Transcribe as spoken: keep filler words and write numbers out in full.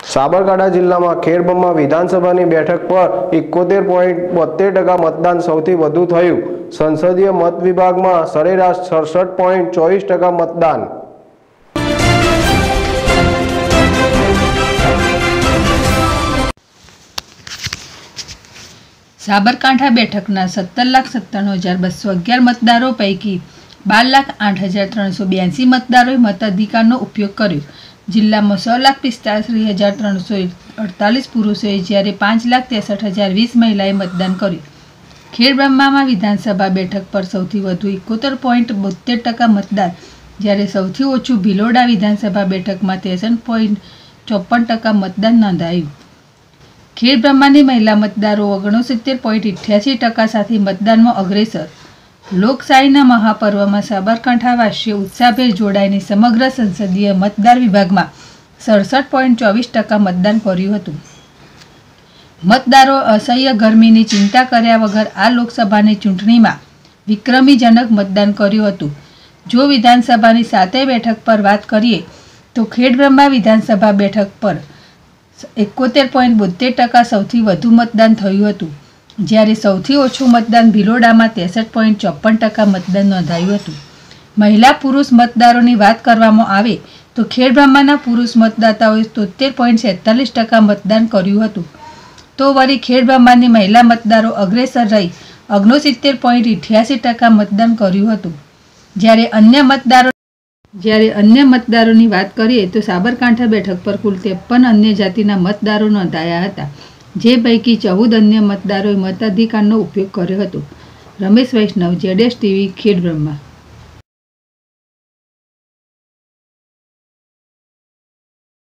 સાબરકાંઠા જિલ્લામાં ખેડબ્રહ્મા વિધાનસભાની બેઠક પર એકોતેર પોઈન્ટ બોતેર ટકા મતદાન સૌથી વધુ થયું। સંસદીય મત વિભાગમાં સરેરાશ સડસઠ પોઈન્ટ ચોવીસ ટકા મતદાન। સાબરકાંઠા બેઠકના સત્તર લાખ સત્તાણું હજાર બસો અગિયાર મતદારો પૈકી બાર લાખ આઠ હજાર ત્રણસો બ્યાસી મતદારોએ મતાધિકારનો ઉપયોગ કર્યો। જિલ્લામાં છ લાખ પિસ્તાલીસ હજાર ત્રણસો અડતાલીસ પુરુષોએ જ્યારે પાંચ લાખ ત્રેસઠ હજાર વીસ મહિલાએ મતદાન કર્યું। ખેડબ્રહ્મામાં વિધાનસભા બેઠક પર સૌથી વધુ એકોતેર પોઈન્ટ બોતેર ટકા મતદાન, જ્યારે સૌથી ઓછું ભિલોડા વિધાનસભા બેઠકમાં ત્રેસઠ પોઈન્ટ ચોપન ટકા મતદાન નોંધાયું। ખેડબ્રહ્માની મહિલા મતદારો ઓગણસિત્તેર પોઈન્ટ અઠ્યાસી ટકા સાથે મતદાનમાં અગ્રેસર। લોકશાહીના મહાપર્વમાં સાબરકાંઠાવાસીઓ ઉત્સાહભેર જોડાઈને સમગ્ર સંસદીય મતદાર વિભાગમાં સડસઠ પોઈન્ટ ચોવીસ ટકા મતદાન કર્યું હતું। મતદારો અસહ્ય ગરમીની ચિંતા કર્યા વગર આ લોકસભાની ચૂંટણીમાં વિક્રમીજનક મતદાન કર્યું હતું। જો વિધાનસભાની સાતેય બેઠક પર વાત કરીએ તો ખેડબ્રહ્મા વિધાનસભા બેઠક પર એકોતેર પોઈન્ટ બોતેર ટકા સૌથી વધુ મતદાન થયું હતું, જ્યારે સૌથી ઓછું મતદાન ભિલોડામાં ત્રેસઠ પોઈન્ટ ચોપન ટકા મતદાન નોંધાયું હતું। મહિલા પુરુષ મતદારોની વાત કરવામાં આવે તો ખેડબ્રહ્માના પુરુષ મતદાતાઓએ તોતેર પોઈન્ટ છેતાલીસ ટકા મતદાન કર્યું હતું, તો વળી ખેડબ્રહ્માની મહિલા મતદારો અગ્રેસર રહી ઓગણસિત્તેર પોઈન્ટ અઠ્યાસી ટકા મતદાન કર્યું હતું। જ્યારે અન્ય મતદારો જ્યારે અન્ય મતદારોની વાત કરીએ તો સાબરકાંઠા બેઠક પર કુલ ત્રેપન અન્ય જાતિના મતદારો નોંધાયા હતા, જે પૈકી ચૌદ અન્ય મતદારોએ મતાધિકારનો ઉપયોગ કર્યો હતો। રમેશ વૈષ્ણવ, જેડેશ ટીવી, ખેડબ્રહ્મા।